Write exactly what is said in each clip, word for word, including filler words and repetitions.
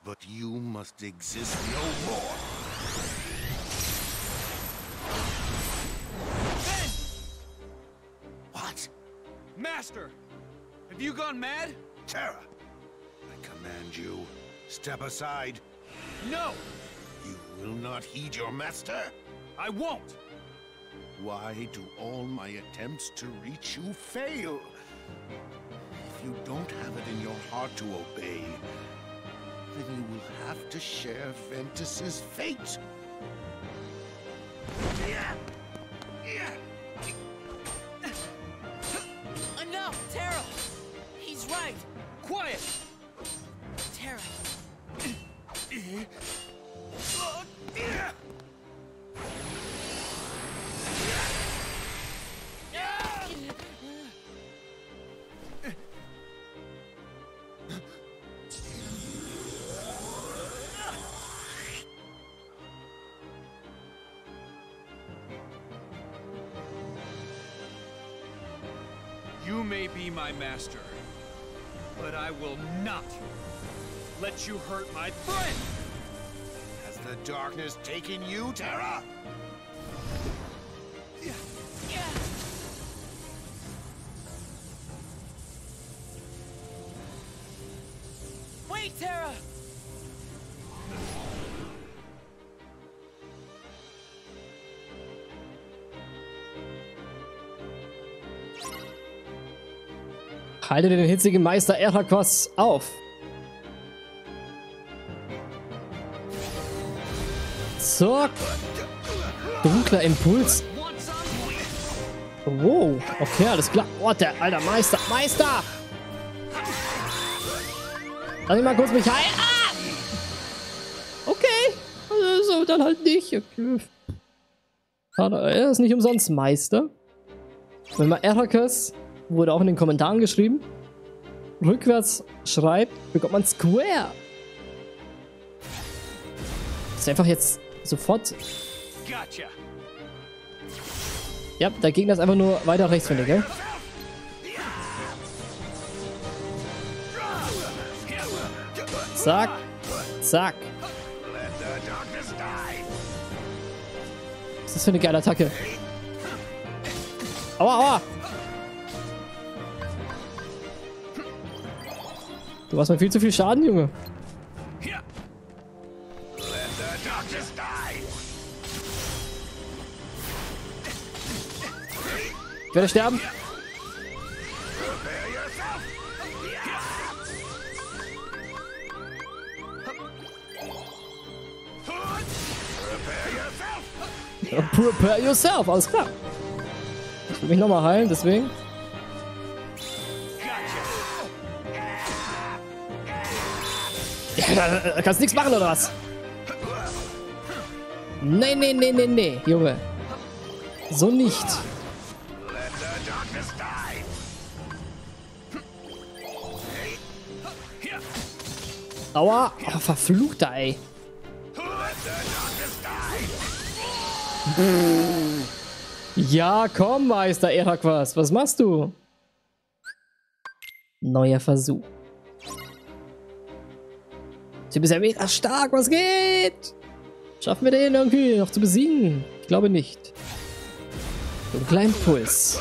but you must exist no more. Ben! What? Master! Have you gone mad? Terra, I command you, step aside. No! You will not heed your master? I won't! Why do all my attempts to reach you fail? If you don't have it in your heart to obey, then you will have to share Ventus's fate. Enough, Terra! He's right! Quiet! Terra! You may be my master, but I will not let you hurt my friend! Has the darkness taken you, Terra? Wait, Terra! Halte den hitzigen Meister Eraqus auf. Zack. Dunkler Impuls. Wow. Okay, alles klar. Oh, der alter Meister. Meister! Lass mich mal kurz mich heilen. Ah! Okay. Also, so, dann halt nicht. Okay. Er ist nicht umsonst Meister. Wenn man Eraqus, wurde auch in den Kommentaren geschrieben, rückwärts schreibt, bekommt man Square. Das ist einfach jetzt sofort. Gotcha. Ja, der Gegner ist einfach nur weiter rechts von dir, gell? Zack. Zack. Was ist das für eine geile Attacke? Aua, aua. Du machst mir viel zu viel Schaden, Junge. Ich werde sterben. Prepare yourself, alles klar. Ich will mich nochmal heilen, deswegen. Ja, da, da kannst du nichts machen, oder was? Nee, nee, nee, nee, nee, Junge. So nicht. Aua. Oh, verfluchter, ey. Ja, komm, Meister Eraqus. Was machst du? Neuer Versuch. Du bist ja mega stark. Was geht? Schaffen wir den irgendwie noch zu besiegen? Ich glaube nicht. So einen kleinen Puls.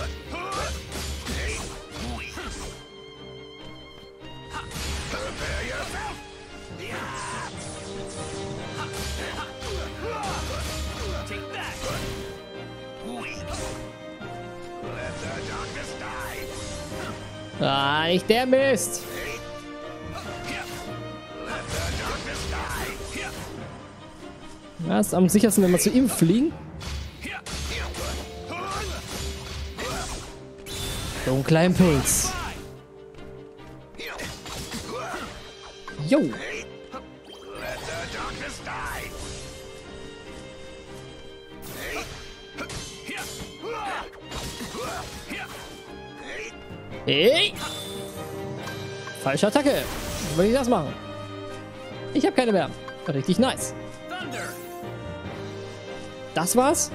Ah, nicht der Mist. Ja, ist am sichersten, wenn wir zu ihm fliegen. So einen kleinen Pilz. Jo. Hey! Falsche Attacke. Wie will ich das machen? Ich habe keine mehr. Richtig nice. Das war's?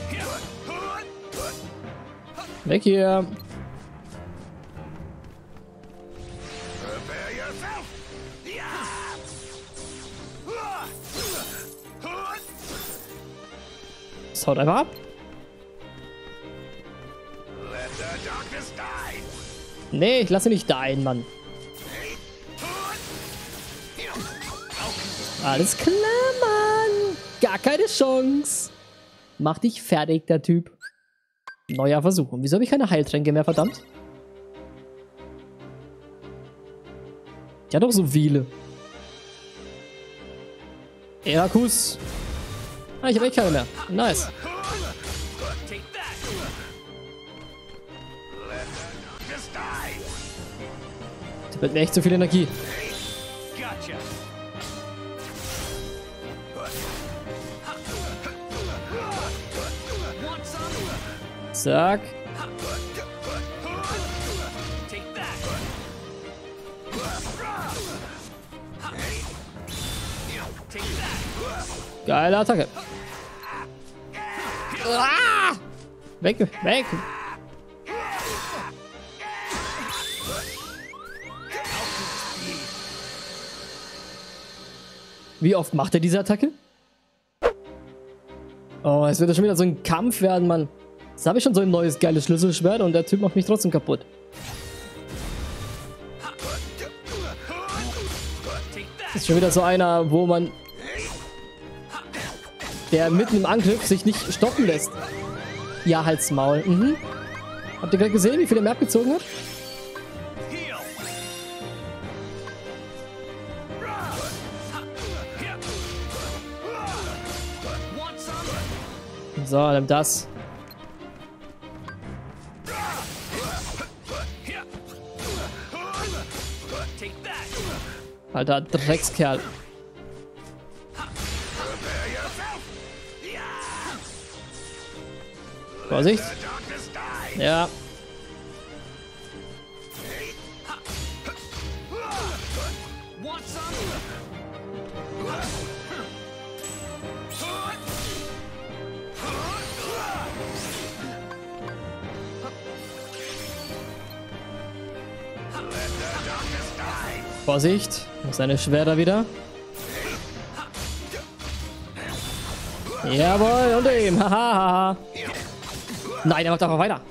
Weg hier. Das haut einfach ab. Nee, ich lasse nicht dein, Mann. Alles klar, Mann. Gar keine Chance. Mach dich fertig, der Typ. Neuer Versuch. Und wieso habe ich keine Heiltränke mehr, verdammt? Ja, doch so viele. Erakus. Ah, ich habe echt keine mehr. Nice. Das wird mir echt zu viel Energie. Zack. Geile Attacke. Ah! Weg, weg. Wie oft macht er diese Attacke? Oh, es wird ja schon wieder so ein Kampf werden, Mann. Jetzt habe ich schon so ein neues geiles Schlüsselschwert und der Typ macht mich trotzdem kaputt. Das ist schon wieder so einer, wo man... der mitten im Angriff sich nicht stoppen lässt. Ja, halt's Maul. Mhm. Habt ihr gerade gesehen, wie viel er mehr abgezogen hat? So, nimm das. Alter Dreckskerl. Vorsicht. Ja. Vorsicht. Seine Schwerter wieder. Jawohl, und ihm. Hahaha. Nein, er macht einfach weiter.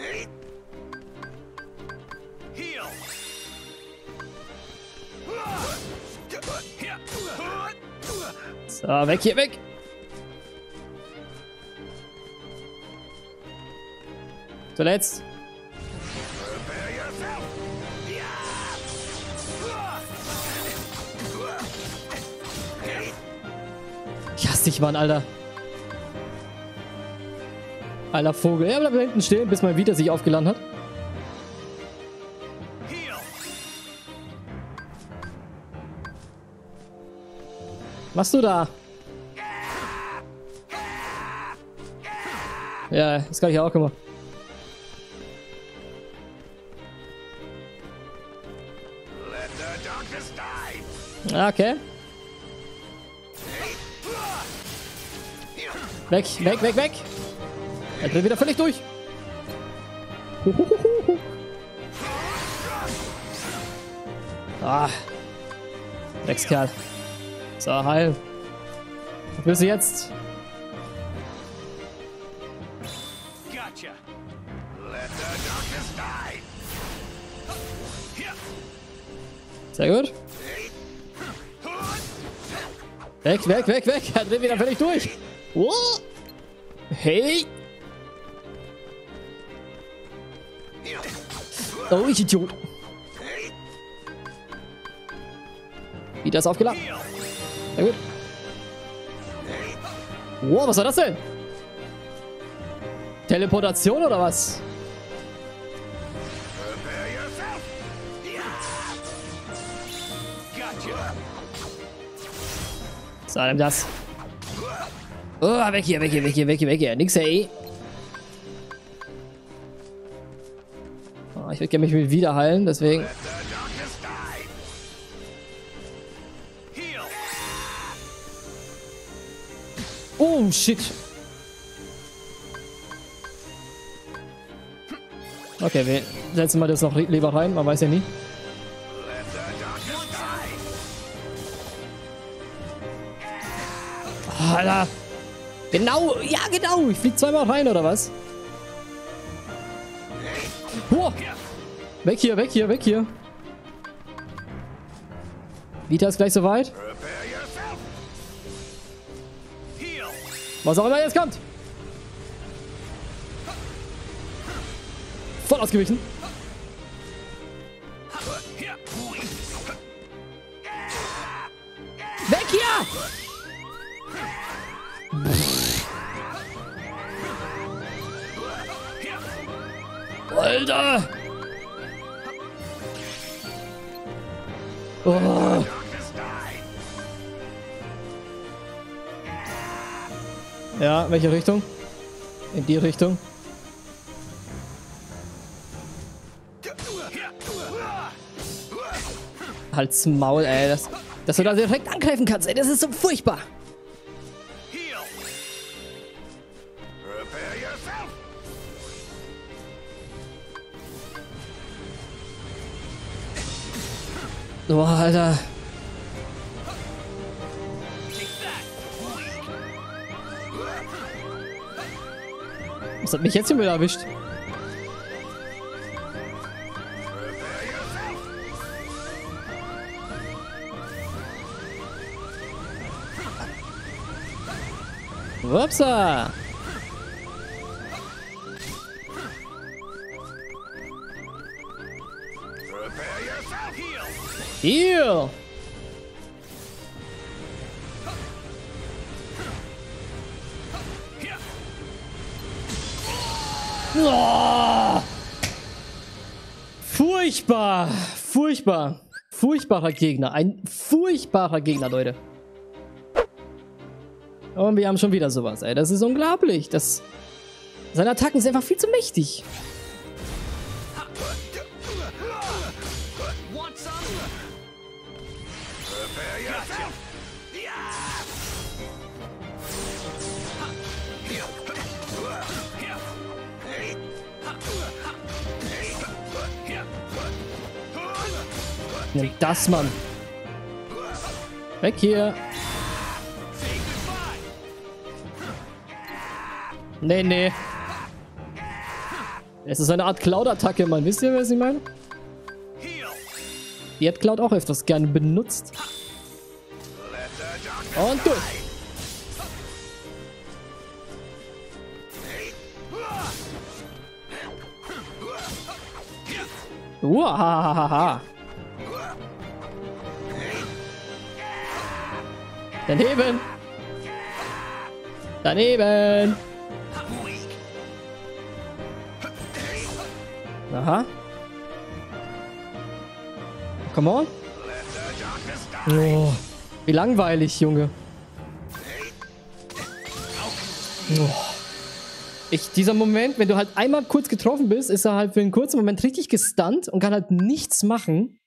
So, weg hier, weg. Zuletzt. Ich hasse dich, Mann, Alter. Alter Vogel. Er bleibt da hinten stehen, bis mein Vita sich aufgeladen hat. Was machst du da? Ja, das kann ich auch gemacht. Okay. Weg, weg, weg, weg. Er dreht wieder völlig durch. Ah. Dreckskerl. So, heil. Was willst du jetzt? Sehr gut. Weg, weg, weg, weg. Er dreht wieder völlig durch. Oh. Hey. Oh, ich Idiot. Wieder ist aufgeladen. Sehr gut. Wow, was war das denn? Teleportation oder was? So, nimm das. Oh, weg hier, weg hier, weg hier, weg hier, weg hier. Nix, ey. Oh, ich würde gerne mich mit wieder heilen, deswegen. Oh, shit. Okay, wir setzen mal das noch lieber rein, man weiß ja nie. Alter. Genau, ja genau. Ich flieg zweimal rein, oder was? Oh. Weg hier, weg hier, weg hier. Vita ist gleich soweit. Was auch immer jetzt kommt. Voll ausgewichen. Weg hier! Alter! Oh. Ja, welche Richtung? In die Richtung. Halt's Maul, ey. Das, dass du da direkt angreifen kannst, ey. Das ist so furchtbar. Boah, Alter. Was hat mich jetzt hier wieder erwischt? Upsa! Heal! Oh! Furchtbar! Furchtbar! Furchtbarer Gegner. Ein furchtbarer Gegner, Leute. Und wir haben schon wieder sowas, ey. Das ist unglaublich. Das, seine Attacken sind einfach viel zu mächtig. Nimm das, Mann. Weg hier. Nee, nee. Es ist eine Art Cloud-Attacke, Mann. Wisst ihr, was ich meine? Die hat Cloud auch öfters gerne benutzt. Und durch. Uahahaha. Daneben. Daneben. Aha. Come on. Oh, wie langweilig, Junge. Oh. Ich, dieser Moment, wenn du halt einmal kurz getroffen bist, ist er halt für einen kurzen Moment richtig gestunt und kann halt nichts machen.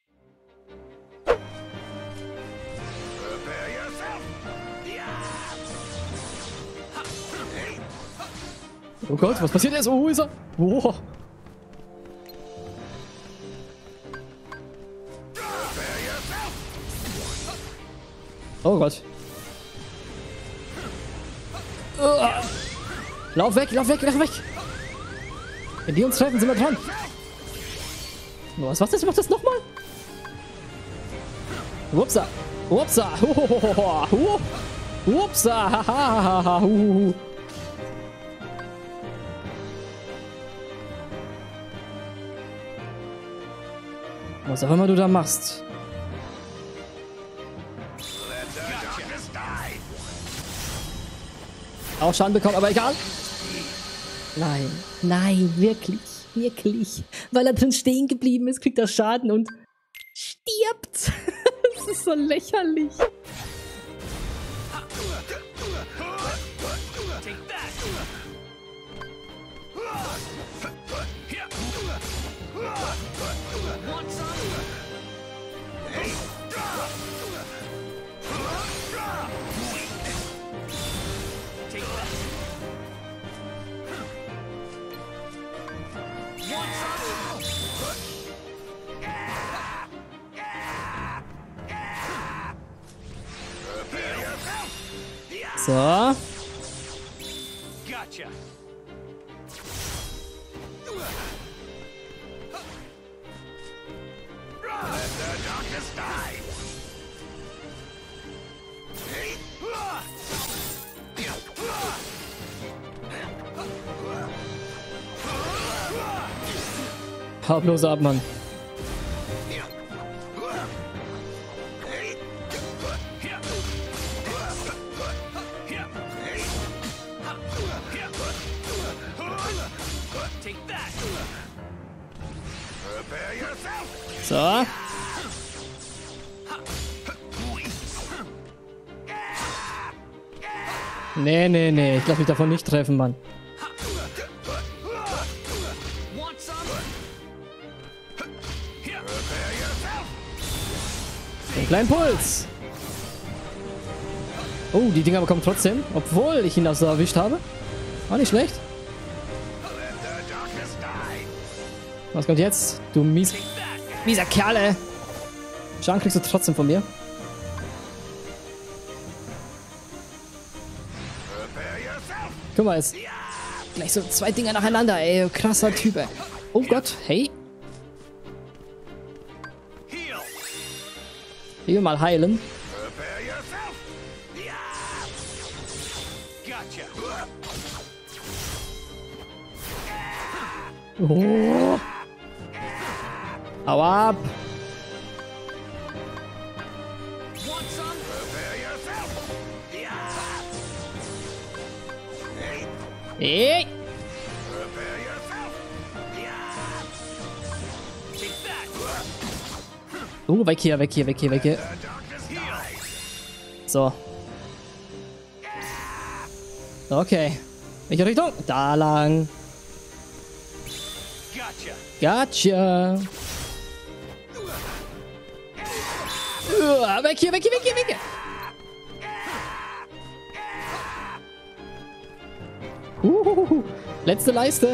Oh Gott, was passiert jetzt? Oh, wo ist er? Oh. Oh Gott. Uh. Lauf weg, lauf weg, lauf weg. Wenn die uns treffen, sind wir dran. Oh, was macht das? Macht das nochmal? Upsa. Upsa. Upsa. Was auch immer du da machst. Auch Schaden bekommen, aber egal. Nein, nein, wirklich, wirklich. Weil er drin stehen geblieben ist, kriegt er Schaden und stirbt. Das ist so lächerlich. So. Gotcha. Hau bloß ab, Mann. So. Nee, nee, nee. Ich lass mich davon nicht treffen, Mann. Den kleinen Puls. Oh, die Dinger bekommen trotzdem. Obwohl ich ihn das so erwischt habe. War nicht schlecht. Was kommt jetzt? Du mies, mieser Kerl, ey. Schaden kriegst du trotzdem von mir. Guck mal, jetzt gleich so zwei Dinger nacheinander, ey. Krasser Typ, ey. Oh Gott, hey. Hier wir mal heilen. Oh. Hau ab. Hey. Oh, weg hier, weg hier, weg hier, weg hier. So. Okay. Welche Richtung? Da lang. Gotcha. Uh, weg hier, weg hier, weg hier, weg hier. Huhuhu. Letzte Leiste.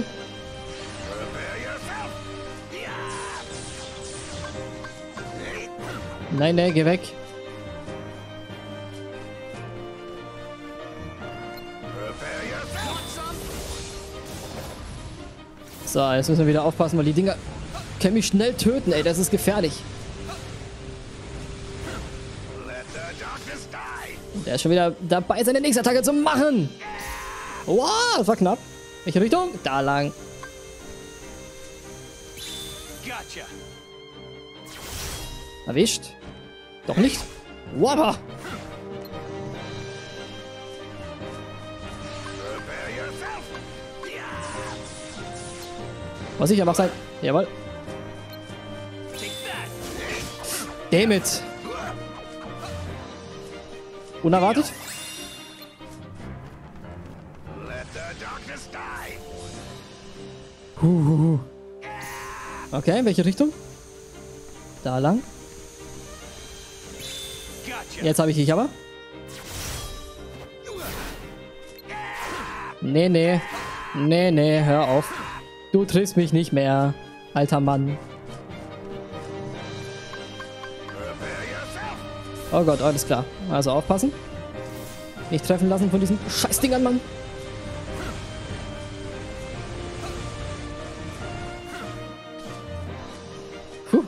Nein, nein, geh weg. So, jetzt müssen wir wieder aufpassen, weil die Dinger können mich schnell töten, ey. Das ist gefährlich. Und der ist schon wieder dabei, seine nächste Attacke zu machen. Wow, das war knapp. Welche Richtung? Da lang. Erwischt. Doch nicht. Wow. Was sicher mach sein. Jawohl. Damn it. Unerwartet. Huhuhu. Okay, welche Richtung? Da lang. Jetzt habe ich dich aber. Nee, nee. Nee, nee, hör auf. Du triffst mich nicht mehr, alter Mann. Oh Gott, alles klar. Also aufpassen. Nicht treffen lassen von diesen Scheißdingern, Mann. Puh.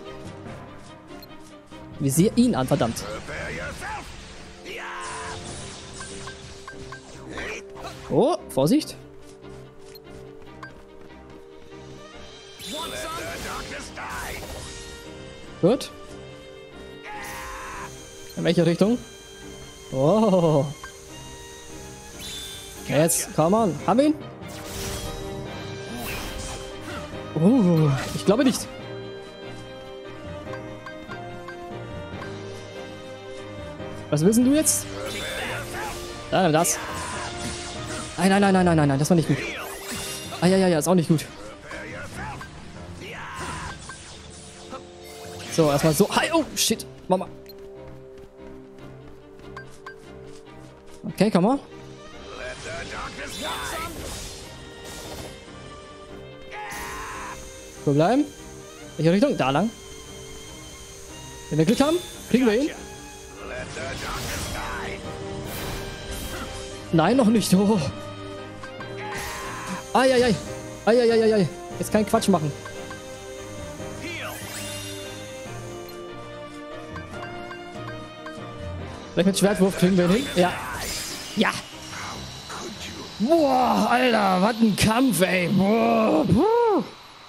Visier ihn an, verdammt. Oh, Vorsicht. Gut. In welche Richtung? Oh. Jetzt, komm on. Haben wir ihn? Oh, ich glaube nicht. Was willst du jetzt? Nein, das. Nein, nein, nein, nein, nein, nein, nein, das war nicht gut. Ah, ja, ja, ja, ist auch nicht gut. So, erstmal so. Hi, oh, shit. Mama. Okay, komm mal. Wo bleiben? Welche Richtung? Da lang. Wenn wir Glück haben, kriegen wir ihn. Nein, noch nicht. Oh. Eieiei. Eieiei. Jetzt kein Quatsch machen. Vielleicht mit Schwertwurf kriegen wir ihn hin. Ja. Ja. Boah, Alter, was ein Kampf, ey. Boah, boah.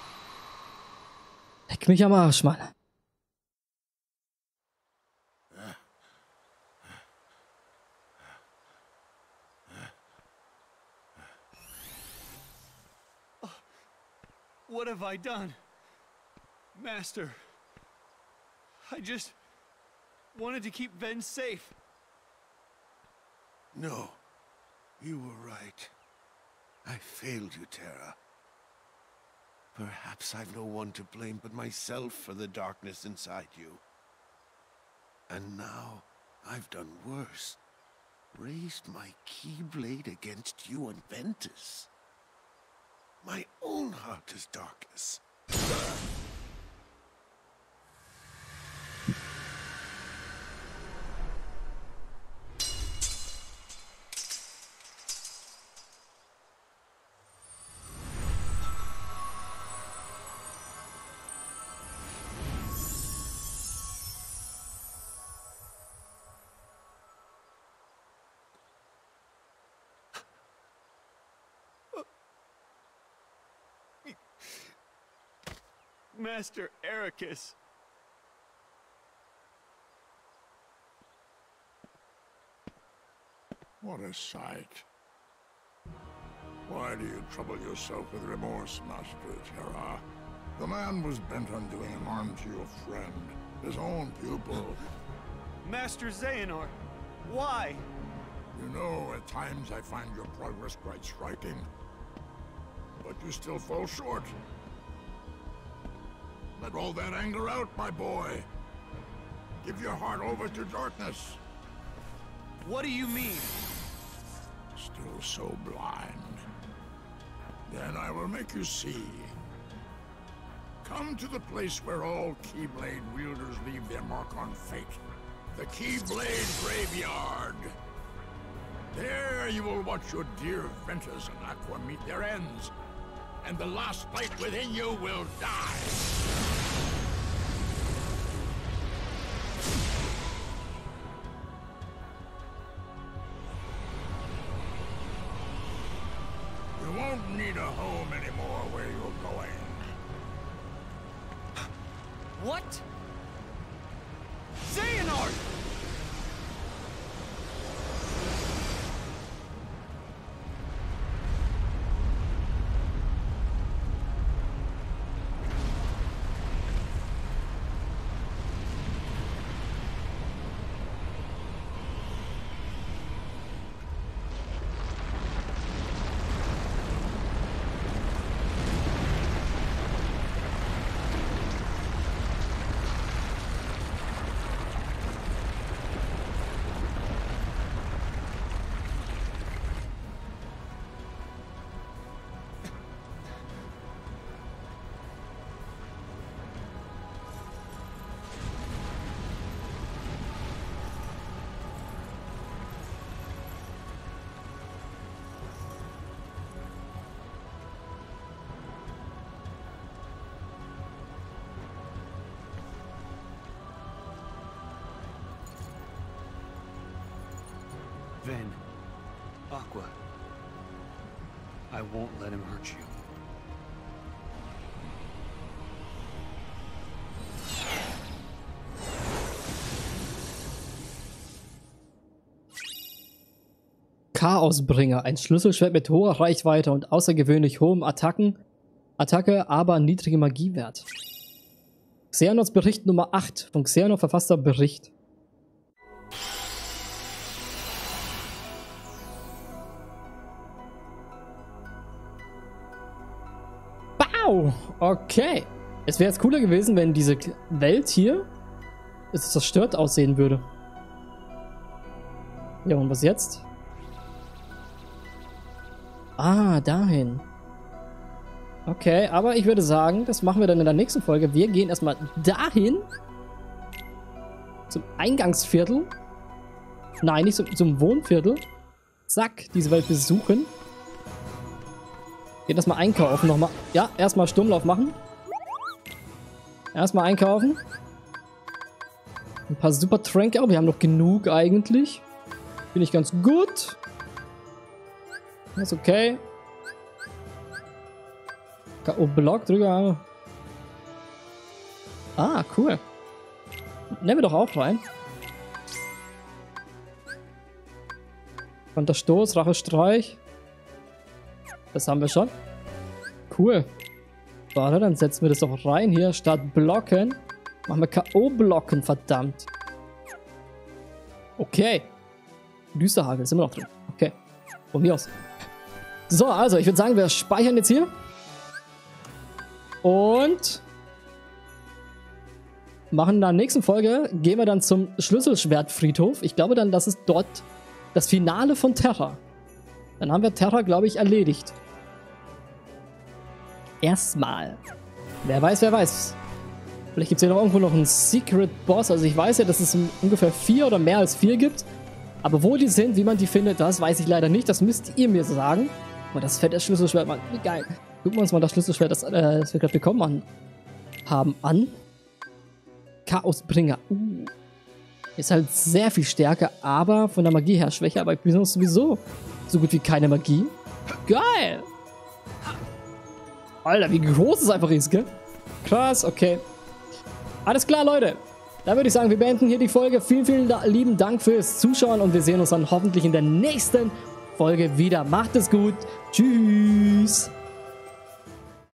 Leck mich am Arsch, Mann. What have I done? Master, I just wanted to keep Ven safe. No, you were right. I failed you, Terra. Perhaps I've no one to blame but myself for the darkness inside you. And now, I've done worse. Raised my Keyblade against you and Ventus. My own heart is darkness. Master Ericus. What a sight. Why do you trouble yourself with remorse, Master Terra? The man was bent on doing harm to your friend, his own pupil. Master Xehanort, why? You know, at times I find your progress quite striking. But you still fall short. Let all that anger out, my boy. Give your heart over to darkness. What do you mean? Still so blind. Then I will make you see. Come to the place where all Keyblade wielders leave their mark on fate. The Keyblade Graveyard. There you will watch your dear Ventus and Aqua meet their ends. And the last light within you will die. You won't need a home anymore where you're going. What? Xehanort! Ven, Aqua, I won't let him hurt you. Chaosbringer, ein Schlüsselschwert mit hoher Reichweite und außergewöhnlich hohem Attacken, Attacke, aber niedrige Magiewert. Xehanorts Bericht Nummer acht, von Xehanort verfasster Bericht. Wow, okay. Es wäre jetzt cooler gewesen, wenn diese Welt hier zerstört aussehen würde. Ja, und was jetzt? Ah, dahin. Okay, aber ich würde sagen, das machen wir dann in der nächsten Folge. Wir gehen erstmal dahin. Zum Eingangsviertel. Nein, nicht zum, zum Wohnviertel. zack, diese Welt besuchen. Geht das mal einkaufen nochmal. Ja, erstmal Sturmlauf machen. Erstmal einkaufen. Ein paar super Tränke. Oh, wir haben noch genug eigentlich. Finde ich ganz gut. Das ist okay. K O-Block drüber. Ah, cool. Nehmen wir doch auch rein. Konterstoß, Rachestreich. Das haben wir schon. Cool. Warte, dann setzen wir das doch rein hier. Statt Blocken. Machen wir K O-Blocken, verdammt. Okay. Düsterhagel ist immer noch drin. Okay. Von mir aus. So, also ich würde sagen, wir speichern jetzt hier. Und machen in der nächsten Folge, gehen wir dann zum Schlüsselschwertfriedhof. Ich glaube dann, das ist dort das Finale von Terra. Dann haben wir Terra, glaube ich, erledigt. Erstmal. Wer weiß, wer weiß. Vielleicht gibt es hier noch irgendwo noch einen Secret Boss. Also ich weiß ja, dass es ungefähr vier oder mehr als vier gibt. Aber wo die sind, wie man die findet, das weiß ich leider nicht. Das müsst ihr mir sagen. Aber das fette Schlüsselschwert, Mann, wie geil. Gucken wir uns mal das Schlüsselschwert, das, äh, das wir gerade bekommen an, haben, an. Chaosbringer. Uh. Ist halt sehr viel stärker, aber von der Magie her schwächer. Aber ich benutze sowieso so gut wie keine Magie. Geil! Alter, wie groß es einfach ist, gell? Krass, okay. Alles klar, Leute. Dann würde ich sagen, wir beenden hier die Folge. Vielen, vielen lieben Dank fürs Zuschauen und wir sehen uns dann hoffentlich in der nächsten Folge wieder. Macht es gut. Tschüss.